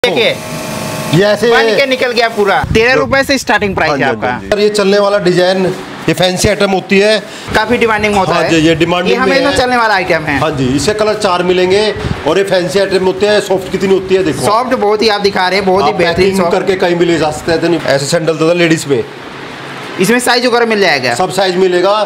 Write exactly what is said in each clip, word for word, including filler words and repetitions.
देखिए ये ऐसे बन के निकल गया पूरा। तेरह रुपए से स्टार्टिंग प्राइस है आपका। सर ये चलने वाला डिजाइन, ये फैंसी आइटम होती है, काफी डिमांडिंग होता हाँ है। जी, ये डिमांडिंग ये हमेशा चलने वाला आइटम है। हाँ जी, इससे कलर चार मिलेंगे और ये फैंसी आइटम होते हैं। सॉफ्ट कितनी होती है देखो, सॉफ्ट बहुत ही आप दिखा रहे हैं, बहुत ही बेहतरीन करके कहीं भी ले जा सकते हैं। ऐसे सैंडल होता है लेडीज पे, इसमें साइज वगैरह मिल जाएगा, सब साइज मिलेगा।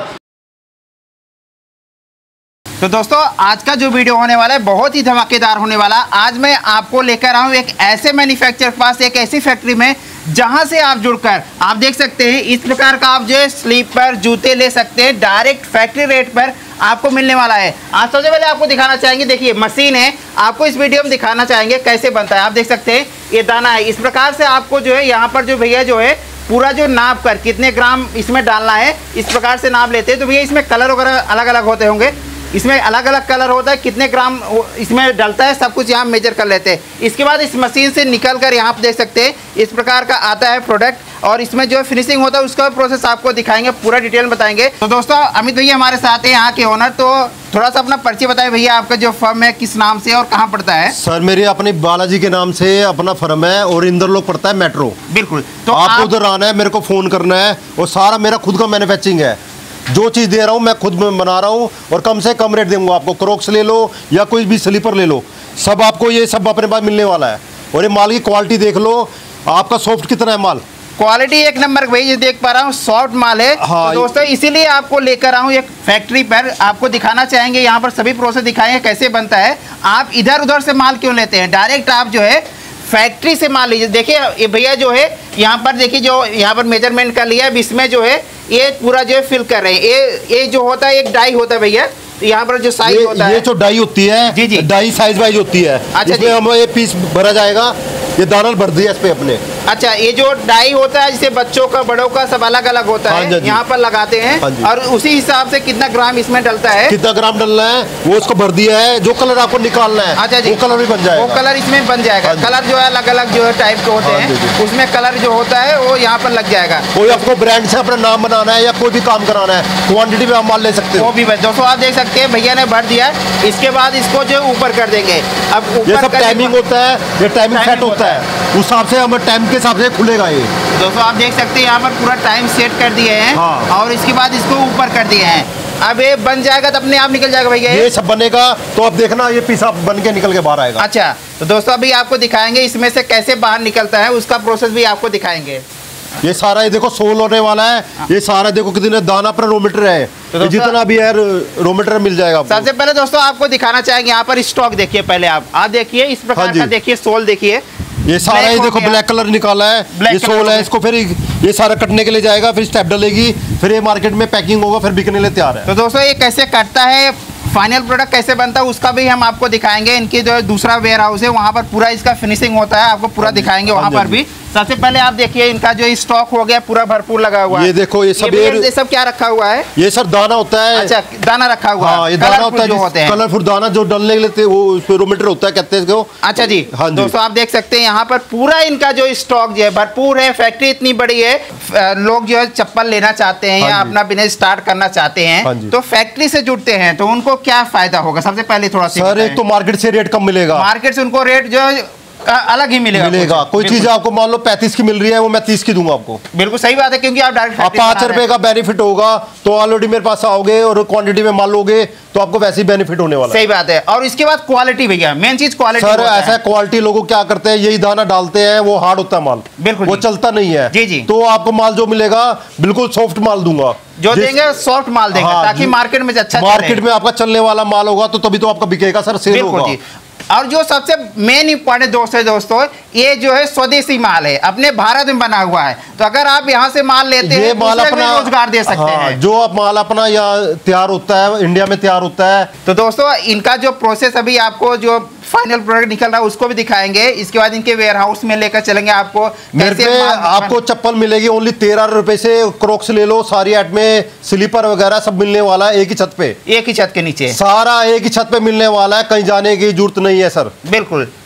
तो दोस्तों आज का जो वीडियो होने वाला है बहुत ही धमाकेदार होने वाला। आज मैं आपको लेकर आऊँ एक ऐसे मैन्युफैक्चरर के पास, एक ऐसी फैक्ट्री में जहां से आप जुड़कर आप देख सकते हैं इस प्रकार का आप जो है स्लीपर जूते ले सकते हैं, डायरेक्ट फैक्ट्री रेट पर आपको मिलने वाला है। आज सबसे पहले आपको दिखाना चाहेंगे, देखिए मशीन है, आपको इस वीडियो में दिखाना चाहेंगे कैसे बनता है। आप देख सकते हैं ये दाना है, इस प्रकार से आपको जो है यहाँ पर जो भैया जो है पूरा जो नाप कर कितने ग्राम इसमें डालना है इस प्रकार से नाप लेते हैं। तो भैया इसमें कलर वगैरह अलग अलग होते होंगे, इसमें अलग अलग कलर होता है, कितने ग्राम इसमें डलता है सब कुछ यहाँ मेजर कर लेते हैं। इसके बाद इस मशीन से निकल कर यहाँ पर देख सकते हैं इस प्रकार का आता है प्रोडक्ट, और इसमें जो फिनिशिंग होता है उसका प्रोसेस आपको दिखाएंगे, पूरा डिटेल बताएंगे। तो दोस्तों अमित भैया हमारे साथ हैं यहाँ के ओनर, तो थोड़ा सा अपना परिचय बताएं भैया, आपका जो फर्म है किस नाम से और कहाँ पड़ता है? सर मेरे अपने बालाजी के नाम से अपना फर्म है और इंदर लोग पड़ता है मेट्रो। बिल्कुल, तो आपको आप... उधर आना है, मेरे को फोन करना है, और सारा मेरा खुद का मैन्युफैक्चरिंग है। जो चीज़ दे रहा हूँ मैं खुद बना रहा हूँ और कम से कम रेट दूंगा आपको। क्रॉक्स ले लो या कोई भी स्लीपर ले लो, सब आपको ये सब अपने पास मिलने वाला है। और ये माल की क्वालिटी देख लो, आपका सॉफ्ट कितना है माल, क्वालिटी एक नंबर भाई, ये देख पा रहा हूँ सॉफ्ट माल है। हाँ, तो दोस्तों इसीलिए आपको लेकर आऊँ एक फैक्ट्री पर, आपको दिखाना चाहेंगे यहाँ पर सभी प्रोसेस दिखाएंगे कैसे बनता है। आप इधर उधर से माल क्यों लेते हैं, डायरेक्ट आप जो है फैक्ट्री से माल लीजिए। देखिए ये भैया जो है यहाँ पर देखिए जो यहाँ पर मेजरमेंट कर लिया, अब इसमें जो है ये पूरा जो है फिल कर रहे हैं। ये ये जो होता है एक डाई होता है भैया, तो यहाँ पर जो साइज होता है, ये जो डाई होती है जी जी, डाई साइज वाइज होती है। अच्छा, इसमें हम ये पीस भरा जाएगा, ये दाना भर दिया इस पे अपने। अच्छा, ये जो डाई होता है जिसे बच्चों का बड़ों का सब अलग अलग होता है, हाँ यहाँ पर लगाते हैं, हाँ और उसी हिसाब से कितना ग्राम इसमें डलता है, कितना ग्राम डलना है वो उसको भर दिया है। जो कलर आपको निकालना है अच्छा जी, वो कलर भी बन जाएगा, वो कलर इसमें बन जाएगा। हाँ कलर जो है अलग अलग जो है टाइप के होते हैं, उसमें कलर जो होता है वो यहाँ पर लग जाएगा। कोई आपको ब्रांड से अपना नाम बनाना है या कोई भी काम कराना है, क्वान्टिटी में आप माल ले सकते हो। वो भी दोस्तों आप देख सकते हैं भैया ने भर दिया, इसके बाद इसको जो ऊपर कर देंगे। अब ये सब टाइमिंग होता है, ये टाइमिंग सेट होता है, उस हिसाब से हम टाइम के हिसाब से खुलेगा। ये दोस्तों आप देख सकते हैं यहाँ पर पूरा टाइम सेट कर दिए हैं, हाँ। और इसके बाद इसको ऊपर कर दिए हैं। अब ये बन जाएगा तो अपने आप निकल जाएगा भैया, ये सब बनेगा तो अब देखना ये पीस आप बन के निकल के बाहर आएगा। अच्छा, तो दोस्तों अभी आपको दिखाएंगे इसमें से कैसे बाहर निकलता है, उसका प्रोसेस भी आपको दिखाएंगे। ये सारा ये देखो सोल होने वाला है, ये सारा देखो कितने दाना पर रोमीटर है, तो जितना भी है रोमीटर मिल जाएगा। सबसे पहले दोस्तों आपको दिखाना चाहेंगे यहाँ पर स्टॉक देखिए, पहले आप आप देखिए इस प्रकार का देखिए सोल देखिए, ये सारा ये देखो ब्लैक कलर निकाला है, ये सोल है, इसको फिर ये सारा कटने के लिए जाएगा, फिर स्टेप डलेगी, फिर ये मार्केट में पैकिंग होगा, फिर बिकने के लिए तैयार है। तो दोस्तों ये कैसे कटता है, फाइनल प्रोडक्ट कैसे बनता है उसका भी हम आपको दिखाएंगे। इनकी जो दूसरा वेयर हाउस है वहाँ पर पूरा इसका फिनिशिंग होता है, आपको पूरा दिखाएंगे वहाँ पर भी। सबसे पहले आप देखिए इनका जो स्टॉक हो गया पूरा भरपूर लगा हुआ है। ये देखो ये सब ये, ये सब क्या रखा हुआ है, ये सर दाना होता है। अच्छा, दाना रखा हुआ है, हाँ, ये दाना होता है, कलरफुल दाना जो डलने के लिए वो रोमीटर होता है कहते हैं इसको। अच्छा जी, हाँ जी। दोस्तों आप देख सकते हैं यहाँ पर पूरा इनका जो स्टॉक जो है भरपूर है। फैक्ट्री इतनी बड़ी है, लोग जो है चप्पल लेना चाहते हैं या अपना बिजनेस स्टार्ट करना चाहते हैं तो फैक्ट्री से जुड़ते हैं, तो उनको क्या फायदा होगा? सबसे पहले थोड़ा सा सर, एक तो मार्केट से रेट कम मिलेगा, मार्केट से उनको रेट जो अलग ही मिलेगा मिलेगा कोई चीज आपको मान लो पैंतीस की मिल रही है, वो मैं तीस की दूंगा आपको। बिल्कुल सही बात है, क्योंकि आप डायरेक्ट आप पाँच रुपए का बेनिफिट होगा तो ऑलरेडी मेरे पास आओगे और क्वांटिटी में माल लोगे तो आपको वैसे ही बेनिफिट होने वाला। सही बात है। और इसके बाद क्वालिटी भैया, मेन चीज क्वालिटी। सर ऐसा क्वालिटी लोग क्या करते हैं, यही दाना डालते हैं, वो हार्ड होता है माल, बिल्कुल वो चलता नहीं है जी जी। तो आपको माल जो मिलेगा बिल्कुल सॉफ्ट माल दूंगा, जो देंगे सॉफ्ट माल देंगे, ताकि मार्केट में अच्छा मार्केट में आपका चलने वाला माल होगा तो तभी तो आपका बिकेगा सर, सेल होगा। और जो सबसे मेन इंपॉर्टेंट दोस्त है दोस्तों, ये जो है स्वदेशी माल है, अपने भारत में बना हुआ है। तो अगर आप यहाँ से माल लेते हैं माल अपना रोजगार दे सकते हाँ, हैं। जो आप माल अपना यहाँ तैयार होता है, इंडिया में तैयार होता है। तो दोस्तों इनका जो प्रोसेस अभी आपको जो फाइनल प्रोडक्ट निकल रहा है उसको भी दिखाएंगे। इसके बाद इनके वेयर हाउस में लेकर चलेंगे आपको। मेरे पे आपको चप्पल मिलेगी ओनली तेरह रुपए से, क्रॉक्स ले लो, सारी एट में स्लीपर वगैरह सब मिलने वाला है एक ही छत पे, एक ही छत के नीचे सारा एक ही छत पे मिलने वाला है, कहीं जाने की जरूरत नहीं है सर। बिल्कुल।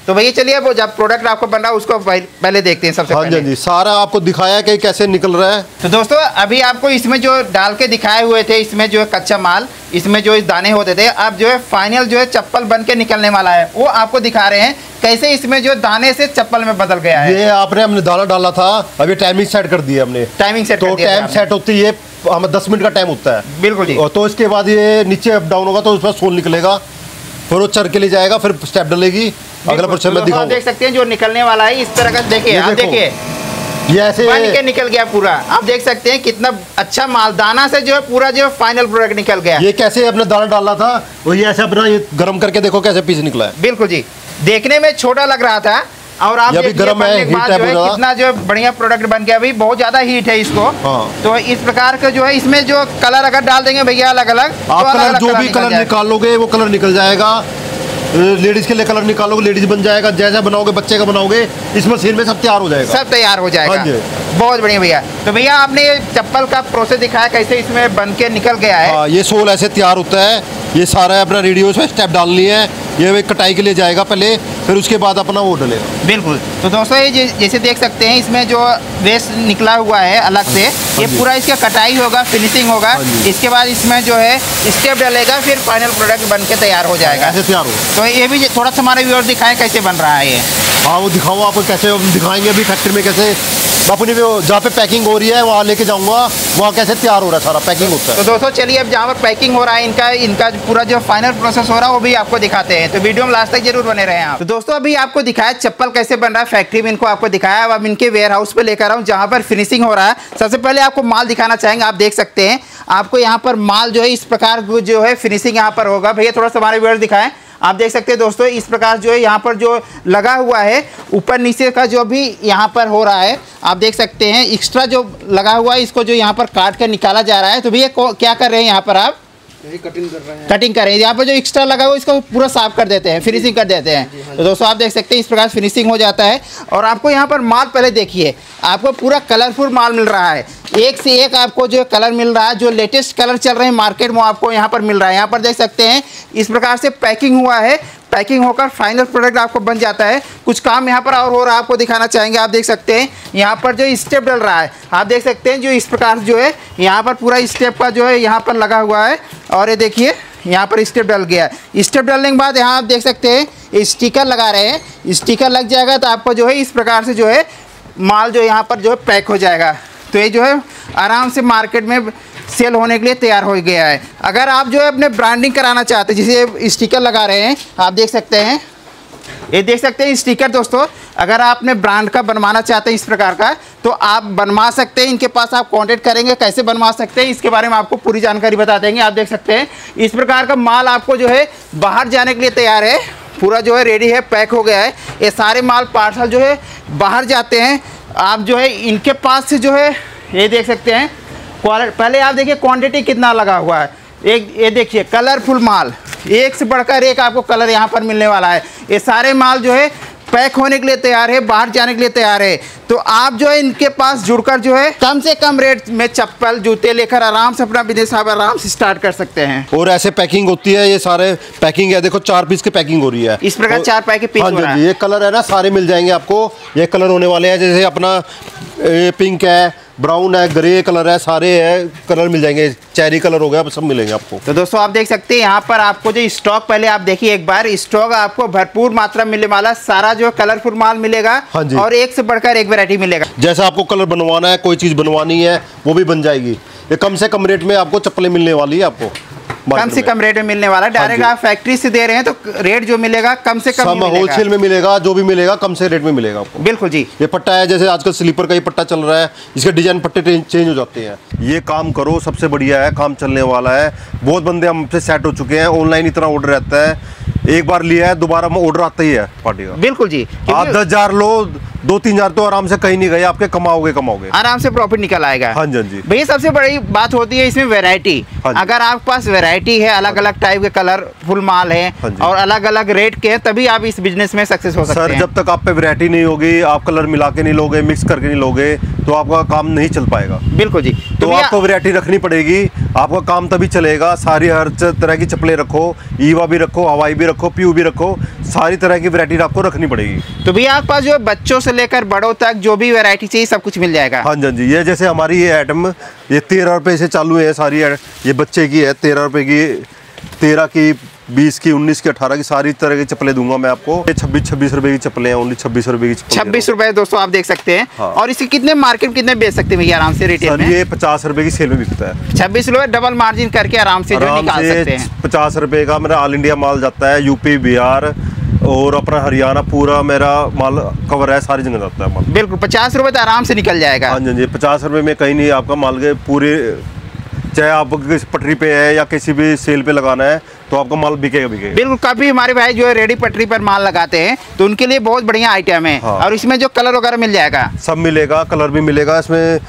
तो भैया चलिए अब जब प्रोडक्ट आपको बन रहा है उसको पहले देखते हैं सबसे हाँ पहले। जी सारा आपको दिखाया कि कैसे निकल रहा है। तो दोस्तों अभी आपको इसमें जो डाल के दिखाए हुए थे, इसमें जो है कच्चा माल, इसमें जो दाने होते थे, अब जो है फाइनल जो है चप्पल बन के निकलने वाला है, वो आपको दिखा रहे हैं कैसे इसमें जो दाने से चप्पल में बदल गया है। ये आपने हमने दाना डाला था, अभी टाइमिंग सेट कर दिया हमने। टाइमिंग सेट तो टाइम सेट होती है, हमें दस मिनट का टाइम होता है। बिल्कुल जी। तो इसके बाद ये नीचे अप डाउन होगा तो उसमें सोल निकलेगा, फिर वो चर के ले जाएगा, फिर स्टेप डलेगी। अगला प्रोसेस में दिखाऊंगा। देख सकते हैं जो निकलने वाला है इस तरह का, देखिए आप देखिए ये ऐसे बन के निकल गया पूरा। आप देख सकते हैं कितना अच्छा माल, दाना से जो है पूरा जो है फाइनल प्रोडक्ट निकल गया। ये कैसे अपने दाना डाला था वो ये ऐसे अपना ये गर्म करके देखो कैसे पीस निकला है। बिल्कुल जी, देखने में छोटा लग रहा था और आप देखिए गर्म है, हीट है जो है कितना जो बढ़िया प्रोडक्ट बन गया। अभी बहुत ज्यादा हीट है इसको। हाँ। तो इस प्रकार का जो है इसमें जो कलर अगर डाल देंगे भैया अलग अलग, आप तो कलर जो भी कलर निकाल लोगे वो कलर निकल जाएगा। लेडीज के लिए कलर निकालोगे लेडीज बन जाएगा, जैसा बनाओगे बच्चे का बनाओगे इस मशीन में सब तैयार हो जाएगा। सब तैयार हो जाएगा। हाँ बहुत बढ़िया भैया। तो भैया आपने ये चप्पल का प्रोसेस दिखाया कैसे इसमें बन के निकल गया है। हाँ, ये सोल ऐसे तैयार होता है, ये सारा अपना रेडियो में स्टेप डालनी है, ये कटाई के लिए जाएगा पहले, फिर उसके बाद अपना वो डलेगा। बिल्कुल। तो दोस्तों ये जैसे देख सकते हैं इसमें जो वेस्ट निकला हुआ है अलग से, ये पूरा इसका कटाई होगा, फिनिशिंग होगा, इसके बाद इसमें जो है स्टेप डलेगा, फिर फाइनल प्रोडक्ट बन के तैयार हो जाएगा। ऐसे तैयार होगा। तो ये भी थोड़ा सा हमारे व्यूअर्स दिखाएं कैसे बन रहा है ये। हाँ वो दिखाओ आपको कैसे दिखाएंगे अभी फैक्ट्री में कैसे अपनी जहाँ पे पैकिंग हो रही है वहाँ लेके जाऊँगा, वहाँ कैसे तैयार हो रहा है सारा पैकिंग होता है। तो दोस्तों चलिए अब जहाँ पर पैकिंग हो रहा है इनका इनका पूरा जो फाइनल प्रोसेस हो रहा है वो भी आपको दिखाते हैं। तो वीडियो में लास्ट तक जरूर बने रहे आप। तो दोस्तों अभी आपको दिखाया चप्पल कैसे बन रहा है, फैक्ट्री में इनको आपको दिखाया। अब इनके वेयर हाउस पे लेकर आऊँ जहाँ पर फिनिशिंग हो रहा है। सबसे पहले आपको माल दिखाना चाहेंगे। आप देख सकते हैं आपको यहाँ पर माल जो है इस प्रकार जो है फिनिशिंग यहाँ पर होगा। भैया थोड़ा सा हमारे व्यूअर्स दिखाएं। आप देख सकते हैं दोस्तों इस प्रकार जो है यहाँ पर जो लगा हुआ है ऊपर नीचे का जो भी यहाँ पर हो रहा है, आप देख सकते हैं एक्स्ट्रा जो लगा हुआ है इसको जो यहाँ पर काट कर निकाला जा रहा है। तो भैया क्या कर रहे हैं यहाँ पर आप? कटिंग कर रहे हैं। कटिंग कर रहे हैं। यहाँ पर जो एक्स्ट्रा लगा हुआ है इसको पूरा साफ कर देते हैं, फिनिशिंग कर देते हैं। तो दोस्तों आप देख सकते हैं इस प्रकार फिनिशिंग हो जाता है। और आपको यहाँ पर माल पहले देखिए, आपको पूरा कलरफुल माल मिल रहा है, एक से एक आपको जो कलर मिल रहा है, जो लेटेस्ट कलर चल रहे हैं मार्केट में आपको यहाँ पर मिल रहा है। यहाँ पर देख सकते हैं इस प्रकार से पैकिंग हुआ है, पैकिंग होकर फाइनल प्रोडक्ट आपको बन जाता है। कुछ काम यहाँ पर और हो रहा है आपको दिखाना चाहेंगे। आप देख सकते हैं यहाँ पर जो स्टेप डल रहा है, आप देख सकते हैं जो इस प्रकार जो है यहाँ पर पूरा स्टेप का जो है यहाँ पर लगा हुआ है। और ये देखिए यहाँ पर स्टेप डल गया है। स्टेप डलने के बाद यहाँ आप देख सकते हैं स्टिकर लगा रहे हैं, स्टिकर लग जाएगा तो आपको जो है इस प्रकार से जो है माल जो यहाँ पर जो है पैक हो जाएगा। तो ये जो है आराम से मार्केट में सेल होने के लिए तैयार हो गया है। अगर आप जो है अपने ब्रांडिंग कराना चाहते हैं, जैसे स्टिकर लगा रहे हैं आप देख सकते हैं, ये देख सकते हैं स्टिकर। दोस्तों अगर आप अपने ब्रांड का बनवाना चाहते हैं इस प्रकार का तो आप बनवा सकते हैं। इनके पास आप कांटेक्ट करेंगे कैसे बनवा सकते हैं इसके बारे में आपको पूरी जानकारी बता देंगे। आप देख सकते हैं इस प्रकार का माल आपको जो है बाहर जाने के लिए तैयार है, पूरा जो है रेडी है, पैक हो गया है। ये सारे माल पार्सल जो है बाहर जाते हैं। आप जो है इनके पास से जो है ये देख सकते हैं क्वालिटी, पहले आप देखिए क्वांटिटी कितना लगा हुआ है। एक ये देखिए कलरफुल माल, एक से बढ़कर एक आपको कलर यहाँ पर मिलने वाला है। ये सारे माल जो है पैक होने के लिए तैयार है, बाहर जाने के लिए तैयार है। तो आप जो है इनके पास जुड़कर जो है कम से कम रेट में चप्पल जूते लेकर आराम से अपना बिजनेस आप आराम से स्टार्ट कर सकते हैं। और ऐसे पैकिंग होती है, ये सारे पैकिंग है, देखो चार पीस की पैकिंग हो रही है इस प्रकार चार पैक के पीस हो रहा है। ये कलर है ना सारे मिल जाएंगे आपको, ये कलर होने वाले हैं। जैसे अपना पिंक है, ब्राउन है, ग्रे कलर है, सारे है कलर मिल जाएंगे, चेरी कलर हो गया, सब मिलेंगे आपको। तो दोस्तों आप देख सकते हैं यहाँ पर आपको जो स्टॉक, पहले आप देखिए एक बार, स्टॉक आपको भरपूर मात्रा मिलने वाला, सारा जो कलरफुल माल मिलेगा। हाँ जी। और एक से बढ़कर एक वैरायटी मिलेगा। जैसा आपको कलर बनवाना है, कोई चीज बनवानी है वो भी बन जाएगी। ये कम से कम रेट में आपको चप्पलें मिलने वाली है, आपको कम से कम रेट में मिलने वाला है। डायरेक्ट आप फैक्ट्री से दे रहे हैं तो रेट जो मिलेगा कम से कम होलसेल में मिलेगा, जो भी मिलेगा कम से रेट में मिलेगा आपको। बिल्कुल जी। ये पट्टा है, जैसे आजकल स्लीपर का ये पट्टा चल रहा है, इसके डिजाइन पट्टे चेंज हो जाते हैं। ये काम करो, सबसे बढ़िया है, काम चलने वाला है। बहुत बंदे हमसे सेट हो चुके हैं, ऑनलाइन इतना ऑर्डर रहता है, एक बार लिया है दोबारा ऑर्डर आता ही है पार्टी का। बिल्कुल जी। आप दस हजार लो, दो तीन हजार तो आराम से कहीं नहीं गए आपके, कमाओगे कमाओगे आराम से, प्रॉफिट निकल आएगा। हाँ जी जी भैया सबसे बड़ी बात होती है इसमें वैरायटी। अगर आपके पास वैरायटी है, अलग अलग टाइप के कलर फुल माल है और अलग अलग रेट के, तभी आप इस बिजनेस में सक्सेस हो सकते हैं। सर जब तक आप पे वैरायटी नहीं होगी, आप कलर मिला के नहीं लोगे, मिक्स करके नहीं लोगे, तो आपका काम नहीं चल पाएगा। बिल्कुल जी। तो, तो आपको वैरायटी रखनी पड़ेगी, आपका काम तभी चलेगा। सारी हर तरह की चप्पलें रखो, ईवा भी रखो, हवाई भी रखो, पीयू भी रखो, सारी तरह की वैरायटी आपको रखनी पड़ेगी। तो भैया आपके पास जो बच्चों से लेकर बड़ों तक जो भी वैरायटी चाहिए सब कुछ मिल जाएगा? हाँ जी जी। ये जैसे हमारी ये आइटम ये तेरह रुपये से चालू है सारी, ये बच्चे की है तेरह रुपये की, तेरह की, बीस की, उन्नीस की, अठारह की, सारी तरह की चप्पलें दूंगा मैं आपको। ये छब्बीस छब्बीस रुपए की चप्पलें हैं, ओनली छब्बीस रुपए की चप्पलें। छब्बीस रुपए दोस्तों आप देख सकते हैं। हाँ। और इसके कितने मार्केट कितने बेच सकते हैं भैया आराम से रिटेल में? ये पचास रुपए की सेल में बिकता है। छब्बीस रुपए डबल मार्जिन करके आराम से जो निकाल सकते हैं। पचास रुपए का मेरा ऑल इंडिया माल जाता है, यूपी, बिहार और अपना हरियाणा, पूरा मेरा माल कवर है, सारी जगह जाता है माल। बिल्कुल पचास रुपए तो आराम से निकल जाएगा। हाँ जी, पचास रुपए में कहीं नहीं आपका माल के पूरे, चाहे आप किसी पटरी पे है या किसी भी सेल पे लगाना है तो आपका माल बिकेगा बिकेगा। बिल्कुल। काफी हमारे भाई जो है रेडी पटरी पर माल लगाते हैं तो उनके लिए बहुत बढ़िया आइटम है। हाँ। और इसमें जो कलर वगैरह मिल जाएगा? सब मिलेगा, कलर भी मिलेगा। इसमें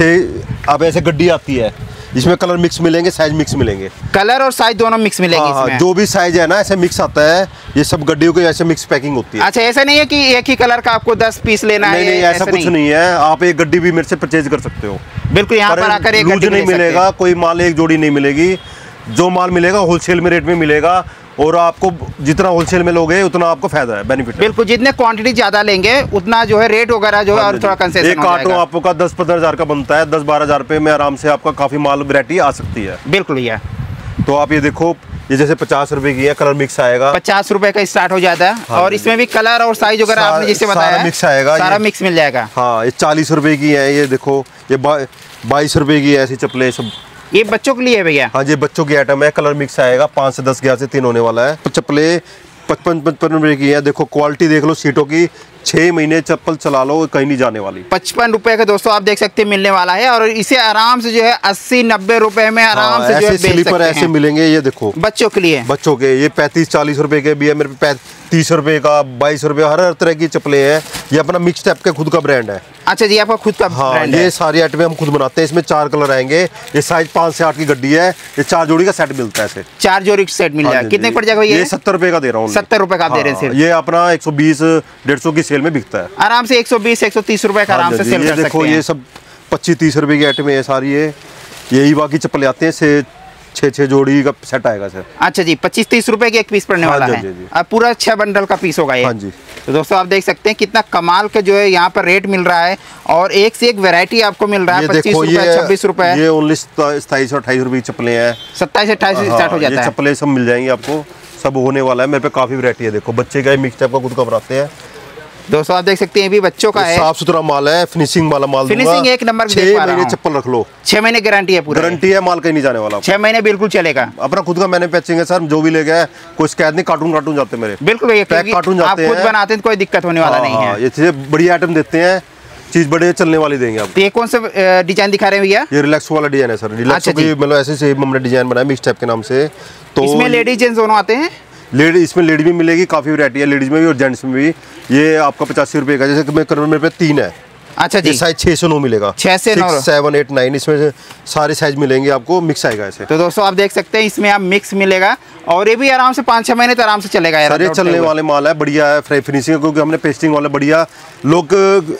छः अब ऐसे गड्डी आती है, इसमें कलर मिक्स मिलेंगे, साइज मिक्स मिलेंगे, कलर और साइज दोनों मिक्स मिलेंगे। हाँ, इसमें जो भी साइज है ना ऐसे मिक्स आता है। ये सब गड्डियों की ऐसे मिक्स पैकिंग होती है। अच्छा, ऐसा नहीं है कि एक ही कलर का आपको दस पीस लेना है? नहीं नहीं, ऐसा कुछ नहीं है। आप एक गड्डी भी मेरे से परचेज कर सकते हो। बिल्कुल, यहाँ पर आकर एक गड्डी नहीं मिलेगा, कोई माल एक जोड़ी नहीं मिलेगी। जो माल मिलेगा होलसेल में रेट में मिलेगा, और आपको जितना होलसेल में लोगे उतना आपको फायदा है, बेनिफिट है। बिल्कुल, जितने क्वांटिटी ज्यादा लेंगे उतना जो है रेट वगैरह जो है और थोड़ा कंसेशन एक कार्टून आपका दस पंद्रह हजार का बनता है, दस बारह हजार रुपए में आराम से आपका काफी माल वैरायटी आ सकती है। बिल्कुल भैया। तो आप ये देखो, ये जैसे पचास रुपए की है, कलर मिक्स आएगा, पचास रुपए का स्टार्ट हो जाता है। हाँ, और इसमें भी कलर और साइज वगैरह आपने जैसे बताया सारा मिक्स आएगा, सारा मिक्स मिल जाएगा। हाँ, ये चालीस रुपए की है, ये देखो ये बाईस रुपए की है, ऐसी चप्पलें सब। ये बच्चों के लिए है भैया? हाँ जी, बच्चों की आइटम है, कलर मिक्स आएगा, पाँच से दस ग्यारह से तीन होने वाला है। चप्पलें पचपन पचपन रुपए की है, देखो क्वालिटी देख लो सीटों की, छह महीने चप्पल चला लो कहीं नहीं जाने वाली। पचपन रुपए का दोस्तों आप देख सकते हैं मिलने वाला है, और इसे आराम से जो है अस्सी नब्बे रुपए में आराम हाँ, से जो है स्लीपर ऐसे मिलेंगे। ये देखो बच्चों के लिए, बच्चों के ये पैंतीस चालीस रुपए के भी है मेरे पे, तीस रुपए का, बाईस रुपए, हर हर तरह की चप्पलें हैं। ये अपना मिक्स टाइप का खुद का ब्रांड है। अच्छा जी, आपका खुद का हाँ, ब्रांड ये है? सारी आइटमें हम खुद बनाते हैं। इसमें चार कलर आएंगे, ये साइज पाँच से आठ की गड्डी है, ये चार जोड़ी का सेट मिलता है। ऐसे चार जोड़ी सेट मिल जाएगा। कितने पड़ जाएगा ये? सत्तर रुपए का दे रहा हूँ। सत्तर रुपए का दे रहे हैं। ये अपना एक सौ बीस डेढ़ सौ की सेल में बिकता है आराम से। एक सौ बीस एक सौ तीस रुपए का आराम से सेल कर सकते हैं। देखो ये सब पच्चीस तीस रुपए की आइटम है सारी। ये यही बाकी चप्पलें आते हैं, से छः छः जोड़ी का सेट आएगा सर। अच्छा जी, पच्चीस तीस रुपए के एक पीस पड़ने वाला है। अब पूरा छह बंडल का पीस होगा ये। हाँ जी। तो दोस्तों आप देख सकते हैं कितना कमाल का जो है यहाँ पर रेट मिल रहा है, और एक से एक वैरायटी आपको मिल रहा है। पच्चीस रुपए, छब्बीस रुपए, ये ओनली सताईस और अट्ठाईस रुपए की चप्पलें हैं। सत्ताईस अट्ठाईस से स्टार्ट हो जाता है। चप्पलें सब मिल जाएंगी आपको, सब होने वाला है मेरे पे। काफी वैरायटी है, देखो बच्चे का मिक्स टाइप का खुद का बनाते हैं। दोस्तों आप देख सकते हैं ये भी बच्चों का है, साफ सुथरा माल है, फिनिशिंग वाला माल। फिनिशिंग एक नंबर। छह महीने चप्पल रख लो, छह महीने गारंटी है, पूरी गारंटी है, माल कहीं नहीं जाने वाला। छह महीने बिल्कुल चलेगा। अपना खुद का मैन्युफैक्चरिंग है सर, जो भी ले गया कोई शिकायत नहीं। कार्टून कार्टून जाते मेरे, बिल्कुल पैक कार्टून जाते हैं। आप खुद बनाते हैं तो कोई दिक्कत होने वाला नहीं है। ये चीजें बढ़िया आइटम देते हैं, चीज बड़े चलने वाली देंगे आप। तो ये कौन सा डिजाइन दिखा रहे हैं भैया? ये रिलैक्स वाला डिजाइन है सर। रिलैक्स की मतलब ऐसे से हमने डिजाइन बनाया मिक्स टाइप के नाम से। तो इसमें लेडीज जेंट्स दोनों आते हैं? लेडी इसमें लेडी भी मिलेगी, काफी वैरायटी है लेडीज में भी और जेंट्स में भी। ये आपका पचासी रुपए का, जैसे मैं मेरे पे तीन है। अच्छा जी। साइज छह से नौ मिलेगा, छह से नौ, सेवन एट नाइन, इसमें से सारे साइज मिलेंगे आपको, मिक्स आएगा ऐसे। तो दोस्तों आप देख सकते हैं इसमें आप मिक्स मिलेगा, और ये भी आराम से पाँच छह महीने तो आराम से चलेगा यार। सारे चलने वाले माल है, बढ़िया है फिनिशिंग, क्योंकि हमने पेस्टिंग वाले बढ़िया लोग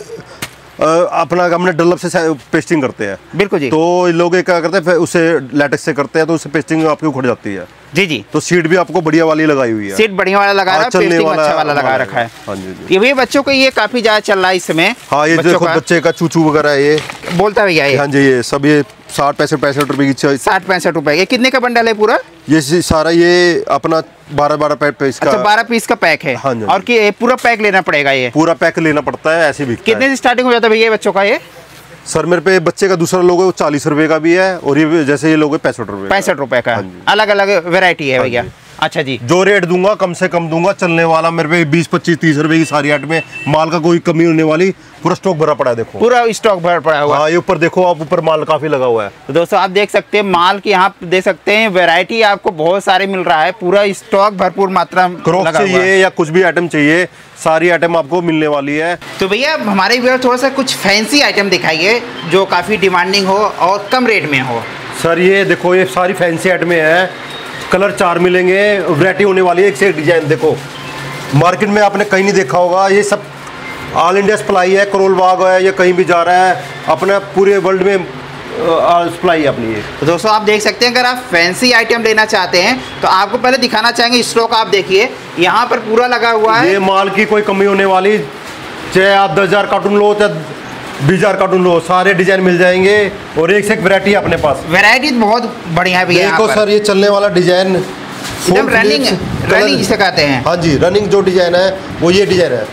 अपना हमने डलप से पेस्टिंग करते हैं। बिल्कुल जी। तो लोग क्या करते हैं, उसे लैटेक्स से करते हैं, तो उससे पेस्टिंग आपकी उखड़ जाती है। जी जी। तो सीट भी आपको बढ़िया वाली लगाई हुई है, सीट बढ़िया वाला लगा रहा है, पेस्टिंग अच्छा वाला लगा रखा है। हाँ जी। ये भी बच्चों को ये काफी ज्यादा चल रहा है इस समय। हाँ, ये देखो बच्चे का चूचू वगैरह है, ये बोलता भैया ये। हाँ जी, ये सब ये साठ पैंसठ पैंसठ रुपए की, साठ पैंसठ रुपए। ये कितने का बंडल है पूरा? ये सारा ये अपना बारह बारह पीस का। अच्छा, बारह पीस का पैक है। हाँ जी। और कि पूरा पैक लेना पड़ेगा? ये पूरा पैक लेना पड़ता है, ऐसे भी। कितने से स्टार्टिंग हो जाता है भैया बच्चों का ये? सर मेरे पे बच्चे का दूसरा लोगो चालीस रुपए का भी है, और ये जैसे ये लोगो पैंसठ रुपए पैंसठ रुपए का। अलग अलग वेरायटी है भैया। अच्छा जी। जो रेट दूंगा कम से कम दूंगा, चलने वाला मेरे पे बीस पच्चीस तीस रुपए की सारी आइटम में, माल का कोई कमी होने वाली, पूरा स्टॉक भरा पड़ा है। देखो पूरा स्टॉक भरा पड़ा हुआ है। हाँ, ये ऊपर देखो आप, ऊपर माल काफी लगा हुआ है। तो दोस्तों आप देख सकते हैं माल की यहाँ देख सकते हैं वैरायटी आपको बहुत सारे मिल रहा है, पूरा स्टॉक भरपूर मात्रा में क्रॉक चाहिए या कुछ भी आइटम चाहिए, सारी आइटम आपको मिलने वाली है। तो भैया हमारे व्यूअर थोड़ा सा कुछ फैंसी आइटम दिखाइए जो काफी डिमांडिंग हो और कम रेट में हो। सर ये देखो, ये सारी फैंसी आइटमें हैं, कलर चार मिलेंगे, वैरायटी होने वाली है, एक से एक डिजाइन। देखो मार्केट में आपने कहीं नहीं देखा होगा, ये सब ऑल इंडिया सप्लाई है, करोल बाग है या कहीं भी जा रहा है, अपने पूरे वर्ल्ड में सप्लाई है अपनी। ये तो दोस्तों आप देख सकते हैं, अगर आप फैंसी आइटम लेना चाहते हैं तो आपको पहले दिखाना चाहेंगे स्टॉक। आप देखिए यहाँ पर पूरा लगा हुआ है, ये माल की कोई कमी होने वाली, चाहे आप दस हजार कार्टून लो चाहे बीस हजार कार्टून लो, सारे डिजाइन मिल जाएंगे और एक से एक वैरायटी अपने पास। वैरायटी बहुत बढ़िया है भैया। देखो सर, ये चलने वाला डिजाइन एकदम रनिंग रनिंग जिसे कहते हैं। हाँ जी, रनिंग जो डिजाइन है वो ये डिजाइन है।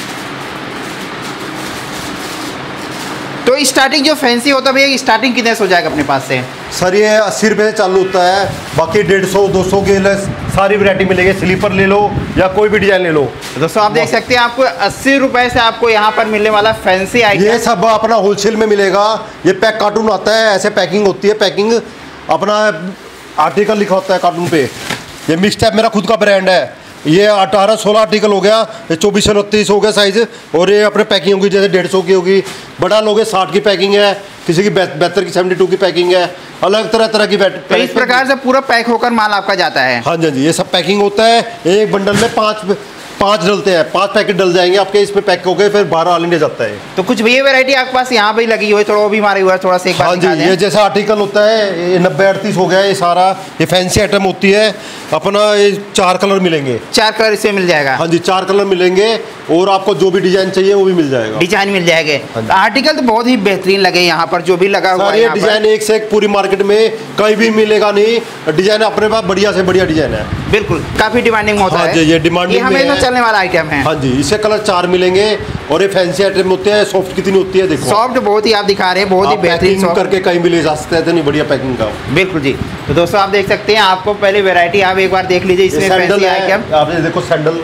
तो स्टार्टिंग जो फैंसी होता है भैया, स्टार्टिंग कितने से हो जाएगा अपने पास से? सर ये अस्सी रुपये से चालू होता है, बाकी डेढ़ सौ दो सौ के सारी वैरायटी मिलेगी। स्लीपर ले लो या कोई भी डिजाइन ले लो। दोस्तों आप देख सकते हैं, आपको अस्सी रुपए से आपको यहाँ पर मिलने वाला फैंसी आइटम, ये सब अपना होलसेल में मिलेगा। ये पैक कार्टून आता है, ऐसे पैकिंग होती है, पैकिंग अपना आर्टिकल लिखा होता है कार्टून पे। ये मिक्स टाइप मेरा खुद का ब्रांड है। ये अठारह सोलह आर्टिकल हो गया, ये चौबीस सौ उनतीस हो गया साइज़। और ये अपने पैकिंग होगी, जैसे डेढ़ सौ की होगी, बड़ा लोगे साठ की पैकिंग है, किसी की बहत्तर की सेवेंटी टू की पैकिंग है, अलग तरह तरह की। तो इस प्रकार से पूरा पैक होकर माल आपका जाता है। हाँ जी, ये सब पैकिंग होता है। एक बंडल में पाँच पाँच डलते हैं, पांच पैकेट डल जाएंगे आपके, इसमें पैक हो गए, फिर बारह ऑल इंडिया जाता है। तो कुछ भी ये वैरायटी आपके पास यहाँ पे लगी हुई है, थोड़ा वो भी मारे हुआ है, थोड़ा सा एक बार हाँ जी, ये जैसा आर्टिकल होता है, ये नब्बे अड़तीस हो गया, ये सारा ये फैंसी आइटम होती है अपना। ये चार कलर मिलेंगे, चार कलर इसमें मिल जाएगा। हाँ जी, चार कलर मिलेंगे और आपको जो भी डिजाइन चाहिए वो भी मिल जाएगा, डिजाइन मिल जाएंगे। तो आर्टिकल तो बहुत ही बेहतरीन लगे यहाँ पर, जो भी लगा हुआ है। ये डिजाइन एक से एक पूरी मार्केट में कहीं भी मिलेगा नहीं, डिजाइन अपने पास बढ़िया से बढ़िया डिजाइन है। बिल्कुल, काफी डिमांडिंग होता है। ये डिमांडिंग हमेशा चलने वाला आइटम है। हाँ जी, इससे कलर चार मिलेंगे और ये फैंसी आइटम होते हैं। सॉफ्ट कितनी होती है देखो, सॉफ्ट बहुत ही आप दिखा रहे हैं, बहुत ही बेहतरीन करके कहीं भी ले जा सकते हैं, इतनी बढ़िया पैकिंग का। बिल्कुल जी। तो दोस्तों आप देख सकते हैं, आपको पहले वैरायटी आप एक बार देख लीजिए। इसमें फैंसी आइटम आपने देखो, सैंडल,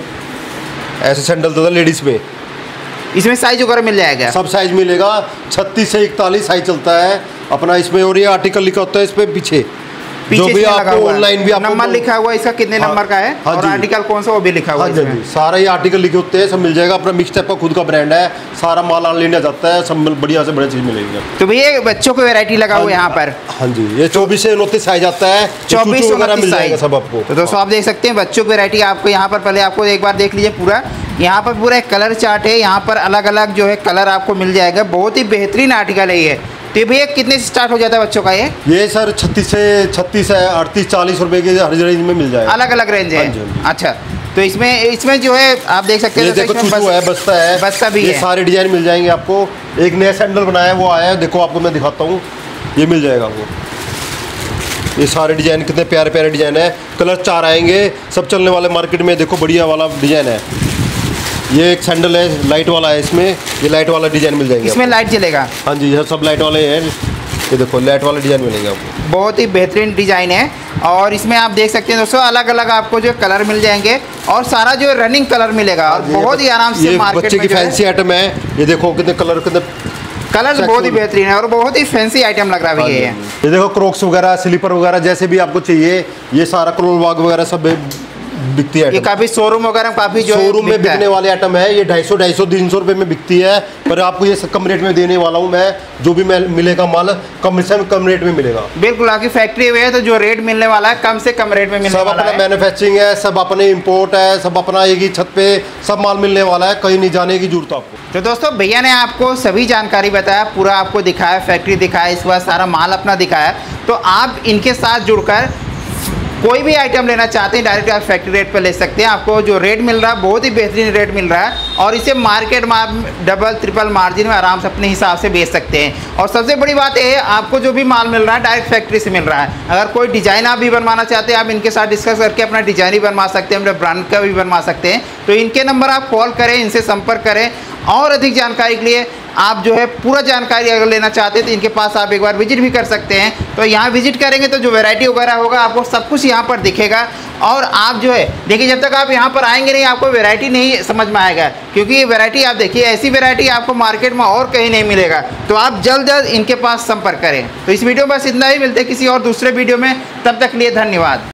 ऐसे सैंडल तो लेडीज में, इसमें साइज वगैरह मिल जाएगा, सब साइज मिलेगा। छत्तीस से इकतालीस साइज चलता है अपना इसमें। और ये आर्टिकल लिखा होता है इस पे पीछे, जो भी आपको ऑनलाइन भी आपको नंबर लिखा हुआ है, इसका कितने हाँ, नंबर का है हाँ और आर्टिकल कौन सा वो भी लिखा हुआ है। हाँ जी, सारा ये आर्टिकल लिखे होते हैं, सब मिल जाएगा। अपना मिक्स टाइप का खुद का ब्रांड है, सारा माल ऑल इंडिया जाता है, सब बढ़िया से बढ़िया चीज मिलेगी। तो भैया बच्चों को वैरायटी लगा हुआ है यहाँ पर। हाँ जी, ये चौबीस से उनतीस साइज आता है, चौबीस वगैरह मिल जाएगा सब आपको। तो दोस्तों आप देख सकते हैं, बच्चों की वैरायटी आपको यहाँ पर, पहले आपको एक बार देख लीजिए पूरा। यहाँ पर पूरा एक कलर चार्ट है, यहाँ पर अलग अलग जो है कलर आपको मिल जाएगा। बहुत ही बेहतरीन आर्टिकल है ये। तो भैया कितने से स्टार्ट हो जाता है बच्चों का ये? ये सर छत्तीस से छत्तीस है, अड़तीस चालीस रुपए के हर रेंज में मिल जाएगा, अलग अलग रेंज है। अच्छा, तो इसमें इसमें जो है आप देख सकते हैं, ये देखो चूचू है, बस्ता है, बस्ता भी ये है, सारे डिजाइन मिल जाएंगे आपको। एक नया सैंडल बनाया है, वो आया है, देखो आपको मैं दिखाता हूँ, ये मिल जाएगा वो। ये सारे डिजाइन कितने प्यारे प्यारे डिजाइन है, कलर चार आएंगे, सब चलने वाले मार्केट में। देखो बढ़िया वाला डिजाइन है, ये एक सैंडल है, लाइट वाला है, इसमें ये लाइट वाला डिजाइन मिल जाएंगे। इसमें लाइट जलेगा? हाँ जी, ये सब लाइट वाले हैं। ये देखो लाइट वाला डिजाइन मिलेगा आपको, बहुत ही बेहतरीन डिजाइन है। और इसमें आप देख सकते हैं दोस्तों, अलग अलग आपको जो कलर मिल जाएंगे और सारा जो रनिंग कलर मिलेगा और बहुत ही आराम से मार्केट में। बच्चे की फैंसी आइटम है, ये देखो कितने कलर, कितने कलर बहुत ही बेहतरीन है और बहुत ही फैंसी आइटम लग रहा है ये। ये देखो क्रॉक्स वगैरह, स्लीपर वगैरह, जैसे भी आपको चाहिए, ये सारा करोल बाग वगैरह सब बिकती है। ये काफी शोरूम वगैरह काफी जो शोरूम में बिकने वाले आइटम है। ये ढाई सौ ढाई सौ तीन सौ रुपए में बिकती है, पर आपको ये कम रेट में देने वाला हूँ मैं। जो भी मिलेगा माल कम से कम रेट में मिलेगा। बिल्कुल, आपकी फैक्ट्री में है तो जो रेट मिलने वाला है कम से कम रेट में मिलने वाला है। सब अपना मैन्युफैक्चरिंग है, सब अपने इंपोर्ट है, सब अपना एक ही छत पे सब माल मिलने वाला है, कहीं नहीं जाने की जरूरत आपको। तो दोस्तों भैया ने आपको सभी जानकारी बताया, पूरा आपको दिखाया, फैक्ट्री दिखाया, इसके बाद सारा माल अपना दिखाया। तो आप इनके साथ जुड़कर कोई भी आइटम लेना चाहते हैं, डायरेक्ट आप फैक्ट्री रेट पर ले सकते हैं। आपको जो रेट मिल रहा है बहुत ही बेहतरीन रेट मिल रहा है और इसे मार्केट में आप डबल ट्रिपल मार्जिन में आराम से अपने हिसाब से बेच सकते हैं। और सबसे बड़ी बात यह है, आपको जो भी माल मिल रहा है डायरेक्ट फैक्ट्री से मिल रहा है। अगर कोई डिजाइन आप भी बनवाना चाहते हैं, आप इनके साथ डिस्कस करके अपना डिजाइन भी बनवा सकते हैं, अपने ब्रांड का भी बनवा सकते हैं। तो इनके नंबर आप कॉल करें, इनसे संपर्क करें और अधिक जानकारी के लिए आप जो है पूरा जानकारी अगर लेना चाहते हैं तो इनके पास आप एक बार विजिट भी कर सकते हैं। तो यहाँ विजिट करेंगे तो जो वैरायटी वगैरह होगा आपको सब कुछ यहाँ पर दिखेगा। और आप जो है देखिए, जब तक आप यहाँ पर आएंगे नहीं आपको वैरायटी नहीं समझ में आएगा, क्योंकि ये वैरायटी आप देखिए, ऐसी वैरायटी आपको मार्केट में और कहीं नहीं मिलेगा। तो आप जल्द जल्द इनके पास संपर्क करें। तो इस वीडियो में बस इतना ही, मिलते हैं किसी और दूसरे वीडियो में, तब तक लिए धन्यवाद।